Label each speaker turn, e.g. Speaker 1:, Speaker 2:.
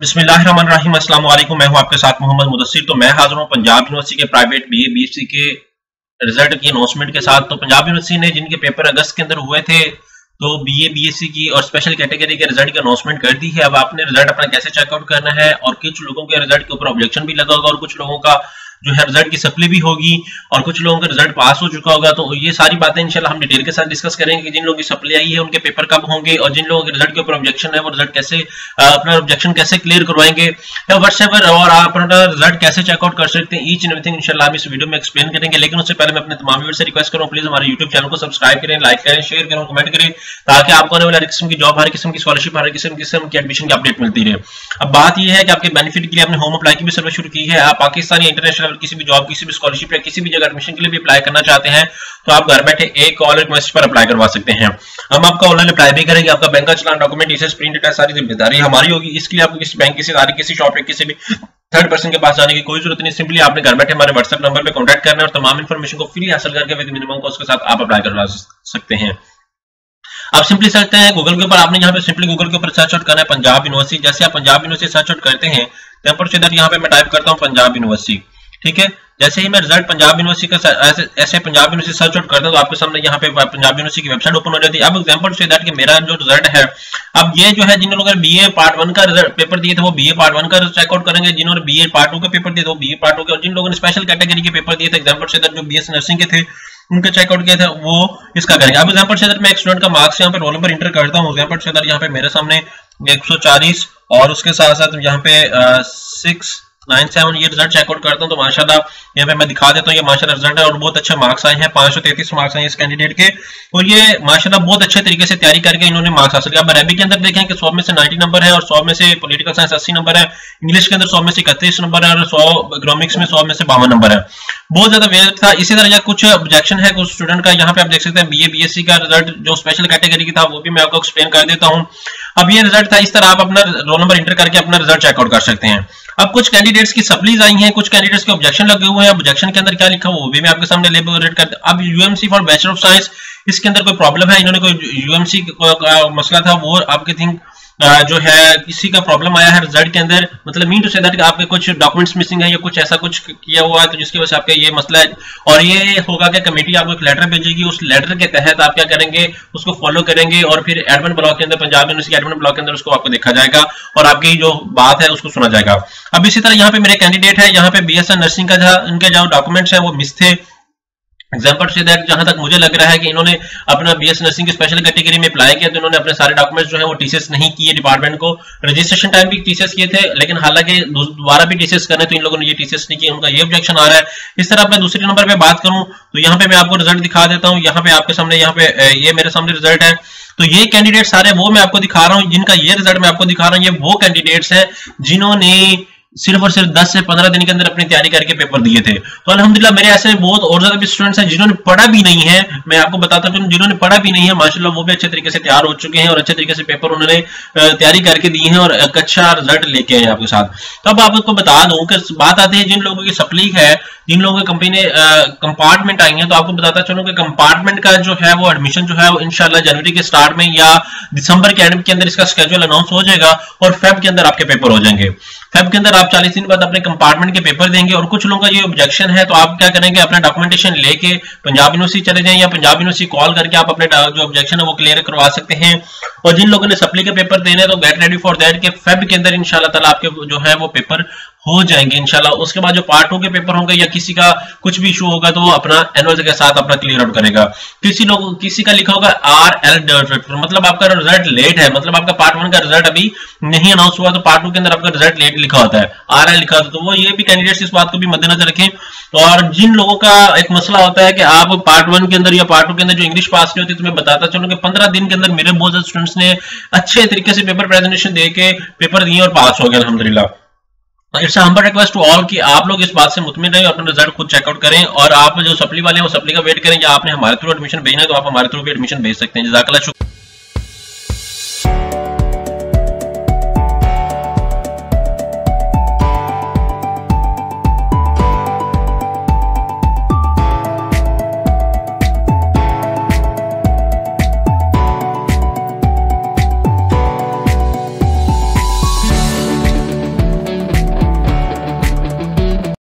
Speaker 1: बिस्मिल्लाहिर्रहमानिर्रहीम, अस्सलाम वालेकुम। मैं हूं आपके साथ मोहम्मद मुदस्सिर। तो मैं हाजिर हूं पंजाब यूनिवर्सिटी के प्राइवेट बीए बीएससी के रिजल्ट की अनाउंसमेंट के साथ। तो पंजाब यूनिवर्सिटी ने जिनके पेपर अगस्त के अंदर हुए थे तो बीए बीएससी की और स्पेशल कैटेगरी के रिजल्ट की अनाउंसमेंट कर दी है। अब आपने रिजल्ट अपना कैसे चेकआउट करना है, और कुछ लोगों के रिजल्ट के ऊपर ऑब्जेक्शन भी लगा होगा और कुछ लोगों का जो है रिजल्ट की सप्ली भी होगी और कुछ लोगों का रिजल्ट पास हो चुका होगा। तो ये सारी बातें इंशाल्लाह हम डिटेल के साथ डिस्कस करेंगे कि जिन लोगों की सप्ली आई है उनके पेपर कब होंगे, और जिन लोगों के रिजल्ट के ऊपर ऑब्जेक्शन है वो रिजल्ट कैसे अपना ऑब्जेक्शन कैसे क्लियर करवाएंगे या व्हाट्सएवर, और आप अपना रिजल्ट कैसे चेकआउट कर सकते हैं। ईच एंड एवरीथिंग इंशाल्लाह हम इस वीडियो में एक्सप्लेन करेंगे। लेकिन उससे पहले मैं अपने तमाम व्यूअर्स से रिक्वेस्ट करूं, प्लीज हमारे यूट्यूब चैनल को सब्सक्राइब करें, लाइक करें, शेयर करें, कमेंट करें, ताकि आपको आने वाले हर किस्म की जॉब, हर किस्म की स्कॉलरशिप, हर किस्म की एडमिशन की अपडेट मिलती रहे। अब बात यह है कि आपके बेनिफिट के लिए आपने होम अप्लाई की भी सर्विस शुरू की है। आप पाकिस्तानी इंटरनेशनल किसी भी जॉब, किसी भी स्कॉलरशिप या किसी भी जगह एडमिशन के लिए भी अप्लाई करना चाहते हैं तो आप घर बैठे एक कॉल रिक्वेस्ट पर अप्लाई करवा सकते हैं। हम आपका ऑनलाइन अप्लाई भी करेंगे। आपका बैंक का चलान, डॉक्यूमेंट, डिटेल्स, प्रिंट डेटा, सारी जिम्मेदारी हमारी होगी। इसके लिए आपको किसी बैंक, किसी तारीख, किसी शॉप या किसी भी थर्ड पर्सन के पास जाने की कोई जरूरत नहीं। सिंपली आपने घर बैठे हमारे व्हाट्सएप नंबर पे कांटेक्ट करना है और तमाम इन्फॉर्मेशन को फ्री हासिल करके विद मिनिमम कॉस्ट के साथ आप अप्लाई करवा सकते हैं। आप सिंपली सकते हैं गूगल के ऊपर, आपने यहाँ पे सिंपली गूगल के ऊपर सर्च आउट करना है पंजाब यूनिवर्सिटी। जैसे आप पंजाब यूनिवर्सिटी सर्च आउट करते हैं यहाँ पे मैं टाइप करता हूँ पंजाब यूनिवर्सिटी, ठीक है। जैसे ही मैं रिजल्ट पंजाब यूनिवर्सिटी का ऐसे पंजाब यूनिवर्सिटी सर्च आउट करता हूं तो आपके सामने यहाँ पे पंजाब यूनिवर्सिटी की वेबसाइट ओपन हो जाती है। अब एग्जांपल से दैट कि मेरा जो रिजल्ट है, अब ये जो है जिन लोगों ने बीए पार्ट 1 का पेपर दिए थे वो बीए पार्ट 1 का चेकआउट करेंगे, जिन्होंने बीए पार्ट 2 का पेपर दिए थे वो बीए पार्ट 2 के, और जिन लोगों ने स्पेशल कैटेगरी के पेपर दिए थे एग्जांपल से दैट जो बीएस नर्सिंग के थे उनका चेकआउट किया था वो इसका करेंगे। अब एग्जांपल से दैट मैं एक स्टूडेंट का मार्क्स यहाँ पे रोल नंबर इंटर करता हूँ। एग्जांपल से दैट यहाँ पे मेरे सामने 140 और उसके साथ साथ यहाँ पे 697 ये रिजल्ट चेकआउट करता हूं तो माशाल्लाह यहाँ पे मैं दिखा देता हूँ ये माशाल्लाह रिजल्ट है और बहुत अच्छे मार्क्स आए हैं। 533 मार्क्स आए इस कैंडिडेट के, और ये माशाल्लाह बहुत अच्छे तरीके से तैयारी करके इन्होंने मार्क्स हासिल किया। अब अरबी के अंदर देखें कि 100 में से 90 नंबर है और 100 में से पॉलिटिकल साइंस 80 नंबर है, इंग्लिश के अंदर 100 में से 31 नंबर है और 100 इकोनॉमिक्स में 100 में से 52 नंबर है। बहुत ज्यादा वेट था। इसी तरह कुछ ऑब्जेक्शन है कुछ स्टूडेंट का, यहाँ पे आप देख सकते हैं बीए बीएससी का रिजल्ट जो स्पेशल कैटेगरी की था वो भी मैं आपको एक्सप्लेन कर देता हूँ। अब ये रिजल्ट था, इस तरह आप अपना रोल नंबर इंटर करके अपना रिजल्ट चेकआउट कर सकते हैं। अब कुछ कैंडिडेट्स की सप्लीज आई हैं, कुछ कैंडिडेट्स के ऑब्जेक्शन लगे हुए हैं। ऑब्जेक्शन के अंदर क्या लिखा हुआ वो भी मैं आपके सामने लेबोरेट कर। अब UMC for bachelor of science, इसके अंदर कोई प्रॉब्लम है, इन्होंने कोई यूएमसी का मसला था वो आपके थिंक जो है किसी का प्रॉब्लम आया है रिजल्ट के अंदर, मतलब मीन टू से दैट आपके कुछ डॉक्यूमेंट्स मिसिंग है या कुछ ऐसा कुछ किया हुआ है तो जिसकी वजह से आपका ये मसला है। और ये होगा कि कमेटी आपको एक लेटर भेजेगी, उस लेटर के तहत आप क्या करेंगे उसको फॉलो करेंगे और फिर एडमिन ब्लॉक के अंदर, पंजाब यूनिवर्सिटी एडमिन ब्लॉक के अंदर उसको आपको देखा जाएगा और आपकी जो बात है उसको सुना जाएगा। अब इसी तरह यहाँ पे मेरे कैंडिडेट है, यहाँ पे बीएससी नर्सिंग का इनके जो डॉक्यूमेंट्स है वो मिस थे। एग्जाम्पल से दैट जहां तक मुझे लग रहा है कि इन्होंने अपना बीएस नर्सिंग की स्पेशल कैटेगरी में अप्लाई किया तो इन्होंने अपने सारे डॉक्यूमेंट्स जो है वो टीसीएस नहीं किए डिपार्टमेंट को। रजिस्ट्रेशन टाइम भी टीसीएस किए थे, लेकिन हालांकि दोबारा भी टीसीएस करने तो इन लोगों ने ये टीसीएस नहीं किया, उनका ये ऑब्जेक्शन आ रहा है। इस तरह मैं दूसरे नंबर पे बात करूं तो यहाँ पे मैं आपको रिजल्ट दिखा देता हूँ। यहाँ पे आपके सामने यहाँ पे ये मेरे सामने रिजल्ट है, तो ये कैंडिडेट सारे वो मैं आपको दिखा रहा हूँ, जिनका ये रिजल्ट मैं आपको दिखा रहा हूँ। ये वो कैंडिडेट्स हैं जिन्होंने सिर्फ और सिर्फ 10 से 15 दिन के अंदर अपनी तैयारी करके पेपर दिए थे। तो अल्हम्दुलिल्लाह मेरे ऐसे बहुत और ज्यादा भी स्टूडेंट्स हैं जिन्होंने पढ़ा भी नहीं है। मैं आपको बताता हूं जिन्होंने पढ़ा भी नहीं है माशाल्लाह वो भी अच्छे तरीके से तैयार हो चुके हैं और अच्छे तरीके से पेपर उन्होंने तैयारी करके दी है और एक अच्छा रिजल्ट लेके आए आपके साथ। तो अब आपको बता दूं कि बात आती है जिन लोगों की सप्ली है, जिन लोगों की कंपनी ने कंपार्टमेंट आई है, तो आपको बताता चलूं कि कंपार्टमेंट का जो है वो एडमिशन जो है वो इंशाल्लाह जनवरी के स्टार्ट में या दिसंबर के एंड के अंदर इसका स्केड्यूल अनाउंस हो जाएगा और फेब के अंदर आपके पेपर हो जाएंगे। फेब के अंदर आप 40 दिन बाद अपने कंपार्टमेंट के पेपर देंगे। और कुछ लोगों का ये ऑब्जेक्शन है तो आप क्या करेंगे, अपना डॉक्यूमेंटेशन लेके पंजाब यूनिवर्सिटी चले जाएं या पंजाब यूनिवर्सिटी कॉल करके आप अपने जो ऑब्जेक्शन है वो क्लियर करवा सकते हैं। और जिन लोगों ने सप्ली के पेपर देने तो गेट रेडी फॉर दैट के फेब के अंदर इंशाल्लाह ताला आपके जो है वो पेपर हो जाएंगे इंशाल्लाह। उसके बाद जो पार्ट 2 के पेपर होंगे या किसी का कुछ भी इशू होगा तो वो अपना एनुअल के साथ अपना क्लियर आउट करेगा। किसी का लिखा होगा RL, मतलब आपका रिजल्ट लेट है, मतलब आपका पार्ट 1 का रिजल्ट अभी नहीं अनाउंस हुआ तो पार्ट 2 के अंदर आपका रिजल्ट लेट लिखा होता है, RL लिखा होता है। तो वो ये भी कैंडिडेट्स इस बात को भी मद्देनजर रखें। और जिन लोगों का एक मसला होता है कि आप पार्ट 1 के अंदर या पार्ट 2 के अंदर जो इंग्लिश पास नहीं होती, तो मैं बताता चलूं कि 15 दिन के अंदर मेरे बहुत सारे स्टूडेंट्स ने अच्छे तरीके से पेपर प्रेजेंटेशन दे के पेपर दिए और पास हो गए अल्हम्दुलिल्लाह। It's humble request to all कि आप लोग इस बात से मुतमिन रहें, अपना रिजल्ट खुद चेकआउट करें। और आप जो सप्ली वाले हैं वो सप्ली का वेट करें, या आपने हमारे थ्रू एडमिशन भेजना है तो आप हमारे थ्रू भी एडमिशन भेज सकते हैं। जज़ाकल्लाह।